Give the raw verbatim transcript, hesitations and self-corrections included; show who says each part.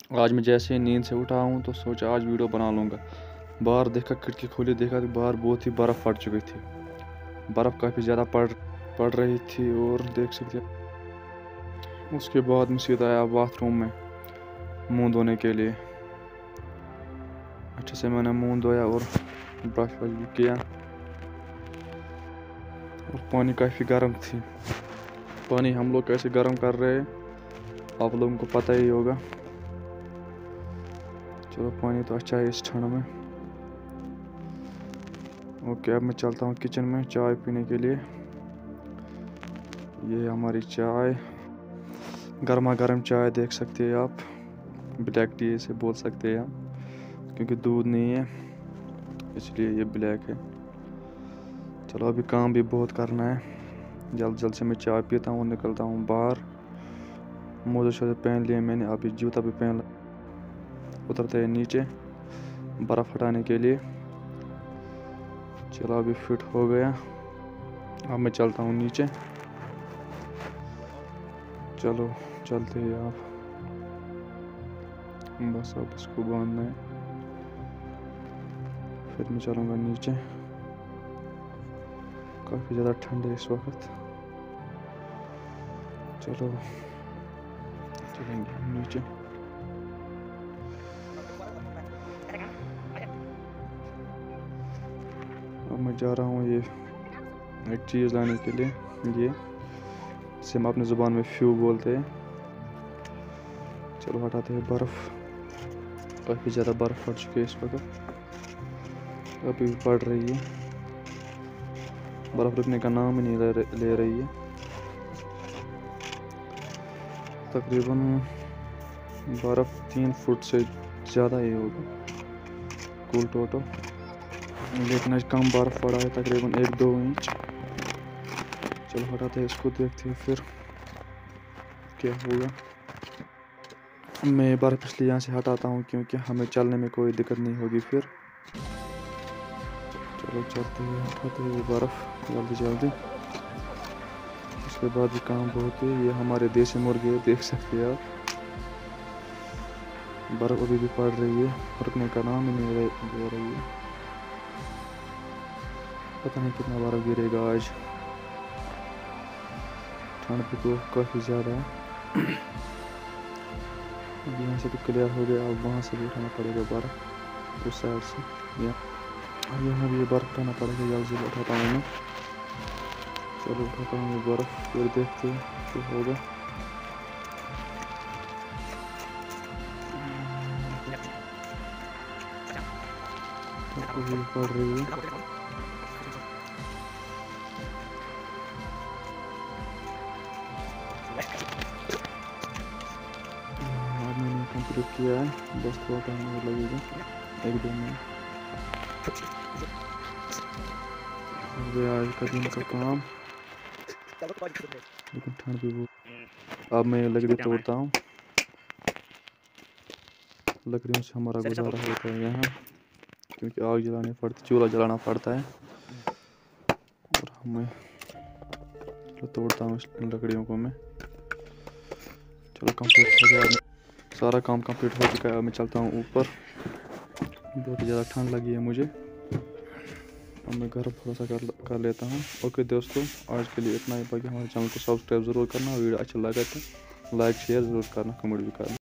Speaker 1: आज मैं जैसे ही नींद से उठा हूँ तो सोचा आज वीडियो बना लूँगा। बाहर देखा, खिड़की खोली, देखा तो बाहर बहुत ही बर्फ़ पड़ चुकी थी। बर्फ़ काफ़ी ज़्यादा पड़ पड़ रही थी और देख सकते हैं। उसके बाद मैं सीधा आया बाथरूम में मुंह धोने के लिए। अच्छे से मैंने मुंह धोया और ब्रश व्रश भी किया और पानी काफ़ी गर्म थी। पानी हम लोग कैसे गर्म कर रहे हैं आप लोगों को पता ही होगा। चलो, पानी तो अच्छा है इस ठंड में। ओके, अब मैं चलता हूँ किचन में चाय पीने के लिए। ये हमारी चाय, गर्मा गर्म चाय देख सकते हैं आप। ब्लैक टी से बोल सकते हैं आप, क्योंकि दूध नहीं है इसलिए ये ब्लैक है। चलो, अभी काम भी बहुत करना है। जल्द जल्द से मैं चाय पीता हूँ, निकलता हूँ बाहर। मोजे शोजे पहन लिए मैंने, अभी जूता भी पहन लिया। उतरते हैं नीचे बर्फ़ हटाने के लिए। चलो, अभी फिट हो गया। अब मैं चलता हूँ नीचे। चलो चलते हैं आप। बस अब इसको बांधना है, फिर मैं चलूँगा नीचे। काफ़ी ज़्यादा ठंड है इस वक्त। चलो चलेंगे हम नीचे। अब मैं जा रहा हूँ ये एक चीज़ लाने के लिए। ये इसे हम अपनी ज़ुबान में फ्यू बोलते हैं। चलो हटाते हैं बर्फ़। काफ़ी ज़्यादा बर्फ़ पड़ चुकी है इस वक्त, अभी भी पड़ रही है। बर्फ़ रुकने का नाम ही नहीं ले, ले रही है। तकरीबन बर्फ़ तीन फुट से ज़्यादा ही होगा कुल टोटल, लेकिन आज कम बर्फ़ पड़ा है, तकरीबन एक दो इंच। चलो हटाते हैं इसको, देखते हैं फिर क्या होगा। मैं बर्फ़ इसलिए यहाँ से हटाता हूँ क्योंकि हमें चलने में कोई दिक्कत नहीं होगी फिर। चलो चलते हैं, हटाते हैं बर्फ़ जल्दी जल्दी। उसके बाद भी काम बहुत है। ये हमारे देसी मुर्गे देख सकते हैं आप। बर्फ़ अभी भी पड़ रही है, रुकने का नाम ही नहीं ले रही है। पता नहीं कितना बर्फ़ गिरेगा आज। ठंड भी तो काफ़ी ज़्यादा है। यहाँ से तो क्लियर हो गया, अब वहाँ से भी उठाना पड़ेगा बर्फ़ उस साइड से। या यहाँ भी ये बर्फ़ उठाना पड़ेगा, जल्द से उठाता हूँ मैं। चलो उठाता हूँ ये बर्फ़, फिर देखते हैं क्या होगा। भी पड़ रही है। मैंने कंप्लीट किया है, बस थोड़ा टाइम और लगेगा, एक दो मिनट। हो गया आज का दिन का काम, लेकिन ठंड भी बहुत। अब मैं लकड़ी तोड़ता हूँ। लकड़ियों से हमारा गुजारा होता है यहाँ, क्योंकि आग जलानी पड़ती, चूल्हा जलाना पड़ता है। और हमें तोड़ता हूँ इन लकड़ियों को मैं। चलो कंप्लीट हो गया, सारा काम कंप्लीट हो चुका है। अब मैं चलता हूँ ऊपर, बहुत ज़्यादा ठंड लगी है मुझे। अब मैं घर थोड़ा सा कर कर लेता हूँ। ओके दोस्तों, आज के लिए इतना ही। बाकी हमारे चैनल को सब्सक्राइब ज़रूर करना, वीडियो अच्छा लगा तो लाइक शेयर ज़रूर करना, कमेंट भी करना।